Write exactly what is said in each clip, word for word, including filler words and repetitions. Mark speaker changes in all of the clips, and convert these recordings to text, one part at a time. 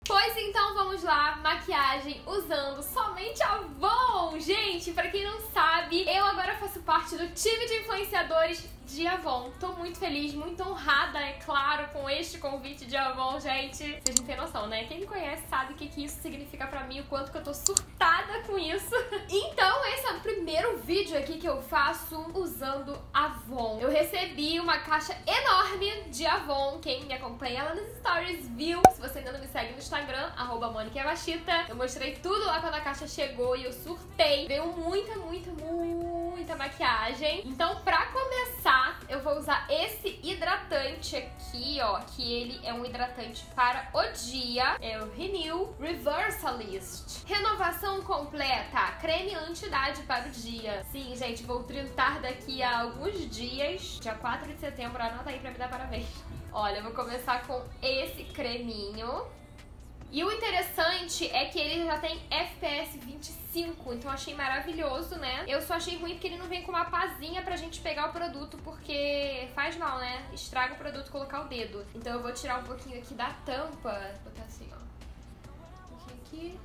Speaker 1: Pois então vamos lá, maquiagem usando somente Avon. Gente, pra quem não sabe, eu agora faço parte do time de influenciadores de Avon. Tô muito feliz, muito honrada, é claro, com este convite de Avon, gente. Vocês não têm noção, né? Quem me conhece sabe o que, que isso significa pra mim, o quanto que eu tô surtada com isso. Então esse é o primeiro vídeo aqui que eu faço usando Avon. Eu recebi uma caixa enorme de Avon. Quem me acompanha lá nos stories viu. Se você ainda não me segue no Instagram, arroba Mônica Yamashita, eu mostrei tudo lá quando a caixa chegou e eu surtei. Veio muita, muita, muita maquiagem. Então pra começar, eu vou usar esse hidratante aqui, ó, que ele é um hidratante para o dia. É o Renew Reversalist. Renovação completa, creme anti-idade para o dia. Sim, gente, vou trintar daqui a alguns dias. Dia quatro de setembro, anota aí pra me dar parabéns. Olha, eu vou começar com esse creminho. E o interessante é que ele já tem F P S vinte e cinco, então eu achei maravilhoso, né? Eu só achei ruim porque ele não vem com uma pazinha pra gente pegar o produto, porque faz mal, né? Estraga o produto colocar o dedo. Então eu vou tirar um pouquinho aqui da tampa, vou botar assim, ó. Um pouquinho aqui.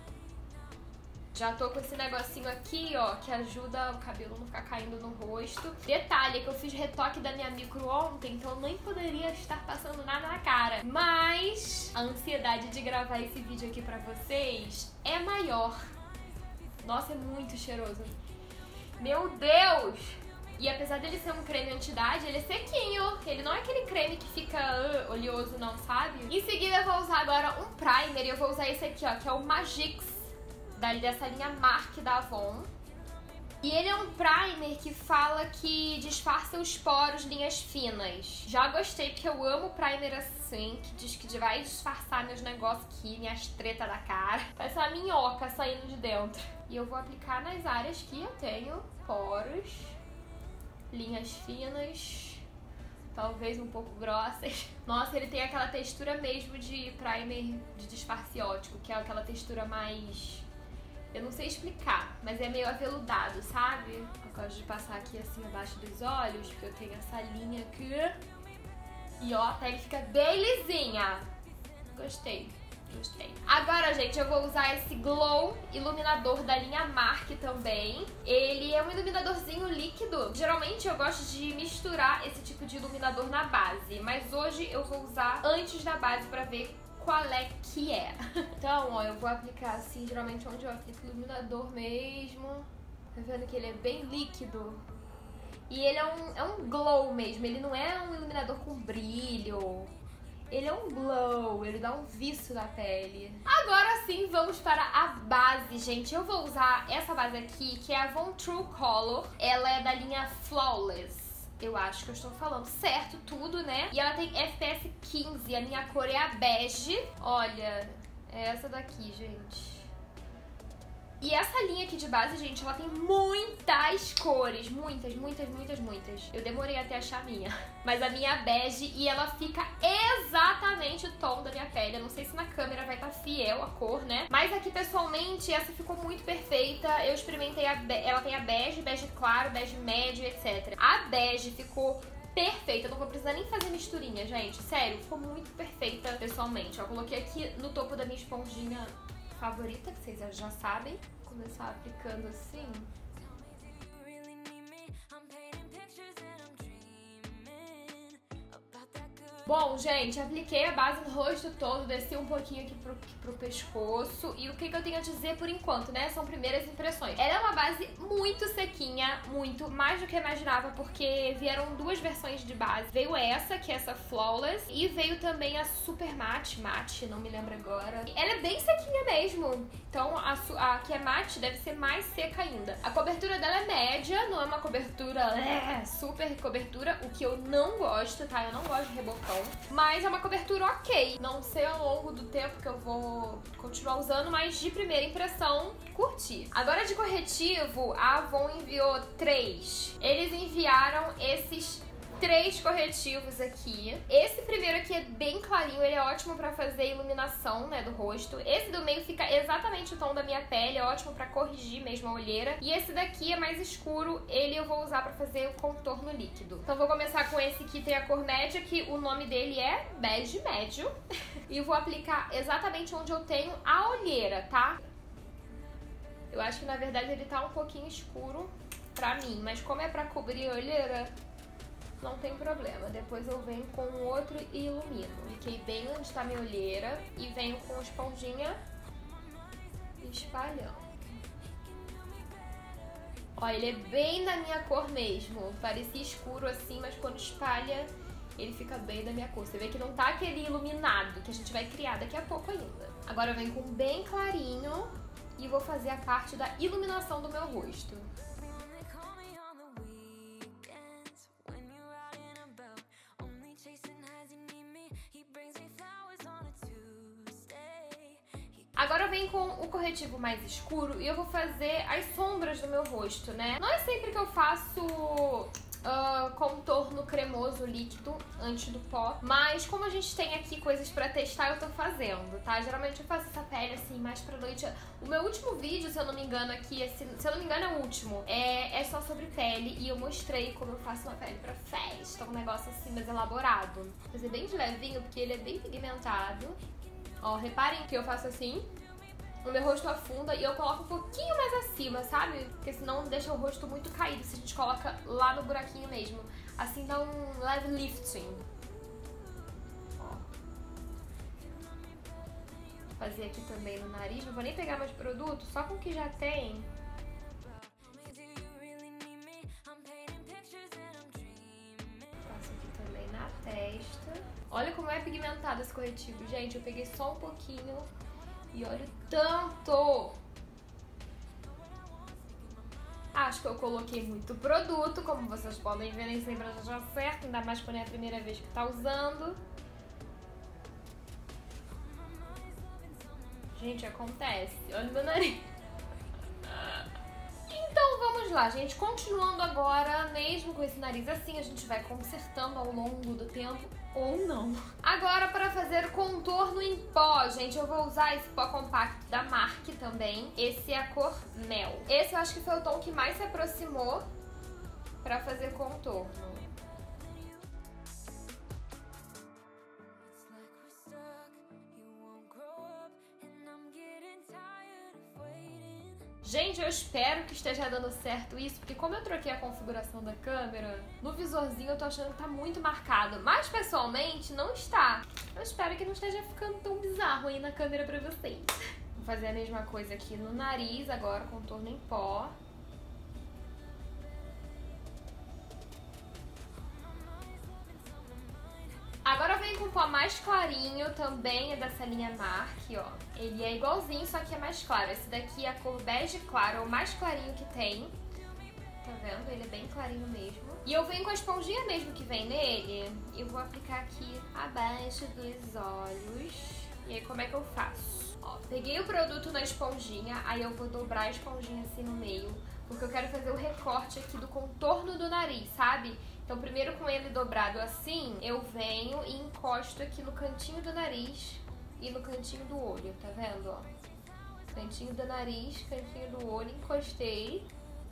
Speaker 1: Já tô com esse negocinho aqui, ó, que ajuda o cabelo não ficar caindo no rosto. Detalhe, que eu fiz retoque da minha micro ontem, então eu nem poderia estar passando nada na cara. Mas a ansiedade de gravar esse vídeo aqui pra vocês é maior. Nossa, é muito cheiroso. Meu Deus! E apesar dele ser um creme anti-idade, ele é sequinho. Ele não é aquele creme que fica uh, oleoso não, sabe? Em seguida eu vou usar agora um primer e eu vou usar esse aqui, ó, que é o Magix. Dessa linha Mark da Avon. E ele é um primer que fala que disfarça os poros, linhas finas. Já gostei, porque eu amo primer assim, que diz que vai disfarçar meus negócios aqui, minhas tretas da cara. Parece uma minhoca saindo de dentro. E eu vou aplicar nas áreas que eu tenho poros, linhas finas, talvez um pouco grossas. Nossa, ele tem aquela textura mesmo de primer de disfarce óptico, que é aquela textura mais... eu não sei explicar, mas é meio aveludado, sabe? Eu gosto de passar aqui assim abaixo dos olhos, porque eu tenho essa linha aqui. E ó, a pele fica bem lisinha. Gostei, gostei. Agora, gente, eu vou usar esse Glow iluminador da linha Mark também. Ele é um iluminadorzinho líquido. Geralmente eu gosto de misturar esse tipo de iluminador na base, mas hoje eu vou usar antes da base pra ver qual é que é. Então, ó, eu vou aplicar assim, geralmente onde eu aplico o iluminador mesmo. Tá vendo que ele é bem líquido? E ele é um, é um glow mesmo, ele não é um iluminador com brilho. Ele é um glow, ele dá um viço na pele. Agora sim, vamos para a base, gente. Eu vou usar essa base aqui, que é a Avon True Color. Ela é da linha Flawless. Eu acho que eu estou falando certo tudo, né? E ela tem F P S quinze, a minha cor é a bege. Olha, é essa daqui, gente. E essa linha aqui de base, gente, ela tem muitas cores. Muitas, muitas, muitas, muitas. Eu demorei até achar a minha. Mas a minha é bege e ela fica exatamente o tom da minha pele. Eu não sei se na câmera vai estar fiel a cor, né? Mas aqui, pessoalmente, essa ficou muito perfeita. Eu experimentei a be... ela tem a bege, bege claro, bege médio, etcétera. A bege ficou perfeita, eu não vou precisar nem fazer misturinha, gente. Sério, ficou muito perfeita pessoalmente. Ó, eu coloquei aqui no topo da minha esponjinha favorita, que vocês já sabem. Vou começar aplicando assim. Bom, gente, apliquei a base no rosto todo, desci um pouquinho aqui pro, pro pescoço. E o que, que eu tenho a dizer por enquanto, né? São primeiras impressões. Ela é uma base muito sequinha, muito, mais do que eu imaginava, porque vieram duas versões de base. Veio essa, que é essa Flawless, e veio também a Super Matte, Matte, não me lembro agora. Ela é bem sequinha mesmo, então a, a que é matte deve ser mais seca ainda. A cobertura dela é média, não é uma cobertura é, super cobertura, o que eu não gosto, tá? Eu não gosto de rebocão. Mas é uma cobertura ok. Não sei ao longo do tempo que eu vou continuar usando, mas de primeira impressão, curti. Agora de corretivo, a Avon enviou três. Eles enviaram esses três corretivos aqui. Esse primeiro aqui é bem clarinho, ele é ótimo pra fazer iluminação, né, do rosto. Esse do meio fica exatamente o tom da minha pele, é ótimo pra corrigir mesmo a olheira. E esse daqui é mais escuro, ele eu vou usar pra fazer o contorno líquido. Então vou começar com esse que tem a cor média, que o nome dele é bege médio. E vou aplicar exatamente onde eu tenho a olheira, tá? Eu acho que na verdade ele tá um pouquinho escuro pra mim, mas como é pra cobrir a olheira, não tem problema. Depois eu venho com o outro e ilumino. Fiquei bem onde tá minha olheira e venho com a esponjinha espalhando. Ó, ele é bem da minha cor mesmo. Parecia escuro assim, mas quando espalha, ele fica bem da minha cor. Você vê que não tá aquele iluminado que a gente vai criar daqui a pouco ainda. Agora eu venho com bem clarinho e vou fazer a parte da iluminação do meu rosto. Agora eu venho com o corretivo mais escuro e eu vou fazer as sombras do meu rosto, né? Não é sempre que eu faço uh, contorno cremoso líquido antes do pó, mas como a gente tem aqui coisas pra testar, eu tô fazendo, tá? Geralmente eu faço essa pele assim, mais pra noite. O meu último vídeo, se eu não me engano aqui, esse, se eu não me engano é o último, é, é só sobre pele e eu mostrei como eu faço uma pele pra festa, um negócio assim mais elaborado. Vou fazer bem de levinho, porque ele é bem pigmentado. Ó, reparem que eu faço assim, o meu rosto afunda e eu coloco um pouquinho mais acima, sabe? Porque senão deixa o rosto muito caído, se a gente coloca lá no buraquinho mesmo. Assim dá um leve lifting. Ó. Vou fazer aqui também no nariz, não vou nem pegar mais produto, só com o que já tem. Faço aqui também na testa. Olha como é pigmentado esse corretivo, gente. Eu peguei só um pouquinho e olha o tanto! Acho que eu coloquei muito produto, como vocês podem ver, nem sempre já certo, ainda mais quando é a primeira vez que tá usando. Gente, acontece. Olha o meu nariz. Então vamos lá, gente. Continuando agora, mesmo com esse nariz assim, a gente vai consertando ao longo do tempo ou não. Agora, para fazer o contorno em pó, gente, eu vou usar esse pó compacto da Marc também. Esse é a cor Mel. Esse eu acho que foi o tom que mais se aproximou para fazer contorno. Gente, eu espero que esteja dando certo isso, porque como eu troquei a configuração da câmera, no visorzinho eu tô achando que tá muito marcado, mas pessoalmente não está. Eu espero que não esteja ficando tão bizarro aí na câmera pra vocês. Vou fazer a mesma coisa aqui no nariz, agora contorno em pó. Agora eu venho com um pó mais clarinho, também é dessa linha Marc, ó. Ele é igualzinho, só que é mais claro. Esse daqui é a cor bege claro, é o mais clarinho que tem. Tá vendo? Ele é bem clarinho mesmo. E eu venho com a esponjinha mesmo que vem nele. Eu vou aplicar aqui abaixo dos olhos. E aí como é que eu faço? Ó, peguei o produto na esponjinha, aí eu vou dobrar a esponjinha assim no meio, porque eu quero fazer o recorte aqui do contorno do nariz, sabe? Então primeiro com ele dobrado assim, eu venho e encosto aqui no cantinho do nariz e no cantinho do olho, tá vendo, ó? Cantinho do nariz, cantinho do olho, encostei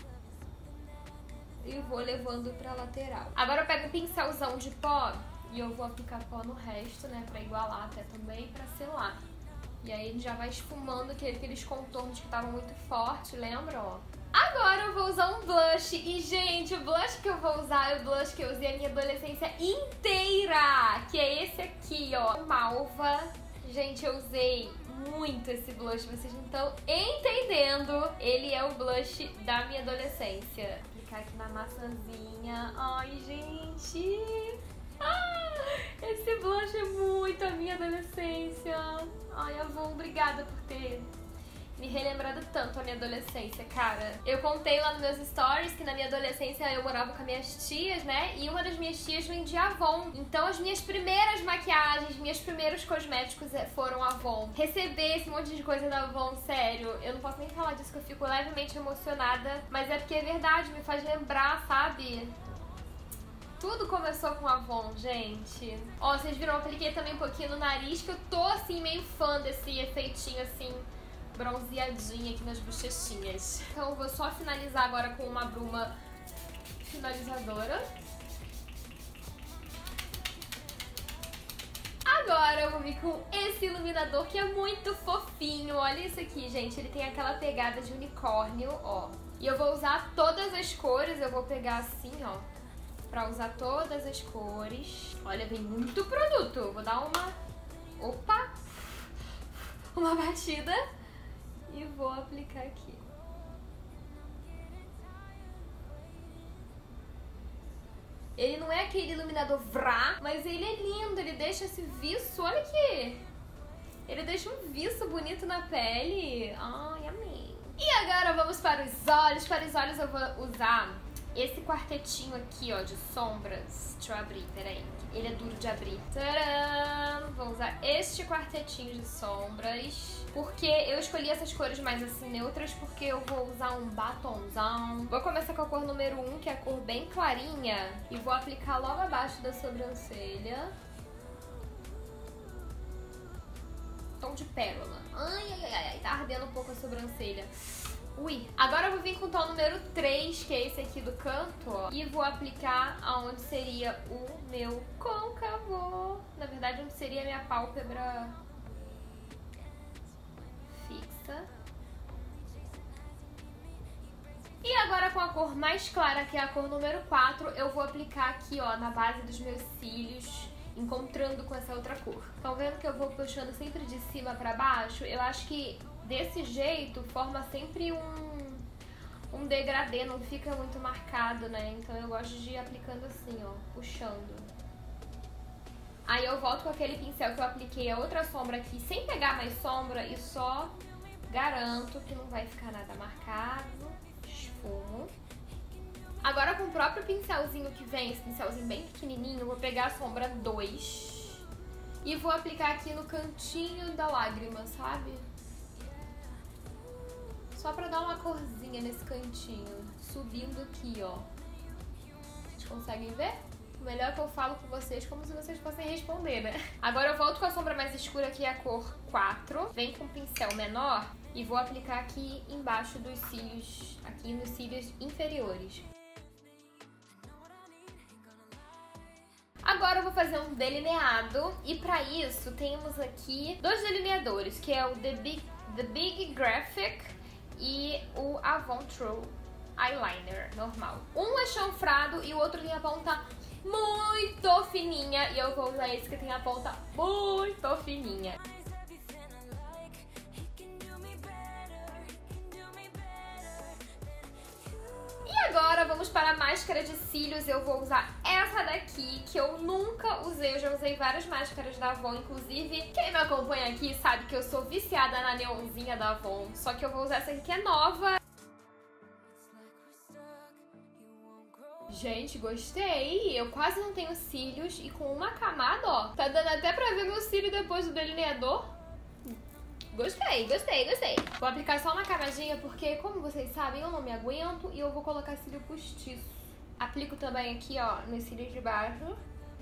Speaker 1: e vou levando pra lateral. Agora eu pego um pincelzão de pó e eu vou aplicar pó no resto, né, pra igualar até também, pra selar. E aí ele já vai esfumando aqueles contornos que estavam muito fortes, lembra, ó? Agora eu vou usar um blush e, gente, o blush que eu vou usar é o blush que eu usei a minha adolescência inteira, que é esse aqui, ó, Malva. Gente, eu usei muito esse blush, vocês não estão entendendo. Ele é o blush da minha adolescência. Vou aplicar aqui na maçãzinha. Ai, gente. Ah, esse blush é muito a minha adolescência. Ai, Avon, obrigada por ter me relembrado tanto a minha adolescência, cara. Eu contei lá nos meus stories que na minha adolescência eu morava com as minhas tias, né? E uma das minhas tias vendia Avon. Então as minhas primeiras maquiagens, meus primeiros cosméticos foram Avon. Receber esse monte de coisa da Avon, sério, eu não posso nem falar disso que eu fico levemente emocionada. Mas é porque é verdade, me faz lembrar, sabe? Tudo começou com Avon, gente. Ó, vocês viram, eu apliquei também um pouquinho no nariz, que eu tô, assim, meio fã desse efeitinho, assim, bronzeadinha aqui nas bochechinhas. Então eu vou só finalizar agora com uma bruma finalizadora. Agora eu vou vir com esse iluminador que é muito fofinho. Olha isso aqui, gente. Ele tem aquela pegada de unicórnio, ó. E eu vou usar todas as cores. Eu vou pegar assim, ó, pra usar todas as cores. Olha, vem muito produto. Vou dar uma... Opa! Uma batida. E vou aplicar aqui. Ele não é aquele iluminador vrá, mas ele é lindo, ele deixa esse viço, olha aqui. Ele deixa um viço bonito na pele. Ai, amei. E agora vamos para os olhos. Para os olhos eu vou usar esse quartetinho aqui, ó, de sombras. Deixa eu abrir, peraí. Ele é duro de abrir. Tcharam! Vou usar este quartetinho de sombras. Porque eu escolhi essas cores mais assim neutras, porque eu vou usar um batonzão. Vou começar com a cor número um, que é a cor bem clarinha. E vou aplicar logo abaixo da sobrancelha. Tom de pérola. Ai, ai, ai, ai, tá ardendo um pouco a sobrancelha. Ui, agora eu vou vir com o tom número três, que é esse aqui do canto, ó. E vou aplicar aonde seria o meu côncavo. Na verdade, onde seria a minha pálpebra fixa. E agora com a cor mais clara, que é a cor número quatro, eu vou aplicar aqui, ó, na base dos meus cílios, encontrando com essa outra cor. Estão vendo que eu vou puxando sempre de cima pra baixo? Eu acho que desse jeito forma sempre um, um degradê, não fica muito marcado, né? Então eu gosto de ir aplicando assim, ó, puxando. Aí eu volto com aquele pincel que eu apliquei a outra sombra aqui, sem pegar mais sombra, e só garanto que não vai ficar nada marcado. Esfumo. Agora com o próprio pincelzinho que vem, esse pincelzinho bem pequenininho, eu vou pegar a sombra dois e vou aplicar aqui no cantinho da lágrima, sabe? Só pra dar uma corzinha nesse cantinho, subindo aqui, ó. Vocês conseguem ver? O melhor é que eu falo com vocês como se vocês fossem responder, né? Agora eu volto com a sombra mais escura, que é a cor quatro. Vem com um pincel menor e vou aplicar aqui embaixo dos cílios, aqui nos cílios inferiores. Agora eu vou fazer um delineado e pra isso temos aqui dois delineadores, que é o The Big, The Big Graphic e o Avon True Eyeliner normal. Um é chanfrado e o outro tem a ponta muito fininha, e eu vou usar esse que tem a ponta muito fininha. E agora vamos para a máscara de cílios. Eu vou usar essa daqui, que eu nunca usei. Eu já usei várias máscaras da Avon, inclusive quem me acompanha aqui sabe que eu sou viciada na neonzinha da Avon. Só que eu vou usar essa aqui que é nova. Gente, gostei! Eu quase não tenho cílios e com uma camada, ó, tá dando até pra ver meu cílio depois do delineador. Gostei, gostei, gostei. Vou aplicar só uma camadinha porque, como vocês sabem, eu não me aguento e eu vou colocar cílio postiço. Aplico também aqui, ó, nos cílios de baixo.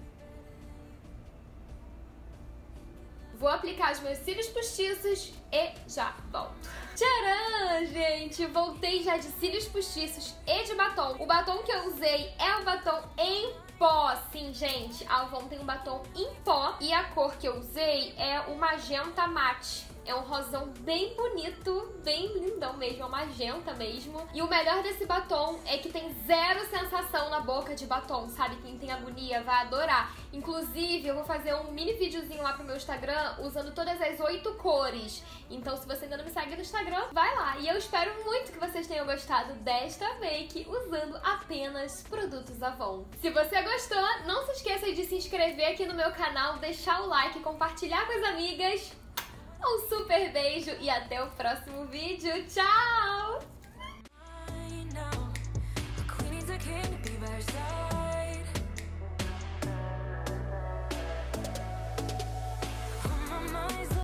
Speaker 1: Vou aplicar os meus cílios postiços e já volto. Tcharam, gente! Voltei já de cílios postiços e de batom. O batom que eu usei é um batom em pó. Sim, gente, a Avon tem um batom em pó e a cor que eu usei é o magenta mate. É um rosão bem bonito, bem lindão mesmo, é um magenta mesmo. E o melhor desse batom é que tem zero sensação na boca de batom, sabe? Quem tem agonia vai adorar. Inclusive, eu vou fazer um mini videozinho lá pro meu Instagram usando todas as oito cores. Então, se você ainda não me segue no Instagram, vai lá. E eu espero muito que vocês tenham gostado desta make usando apenas produtos Avon. Se você gostou, não se esqueça de se inscrever aqui no meu canal, deixar o like, compartilhar com as amigas. Um super beijo e até o próximo vídeo. Tchau!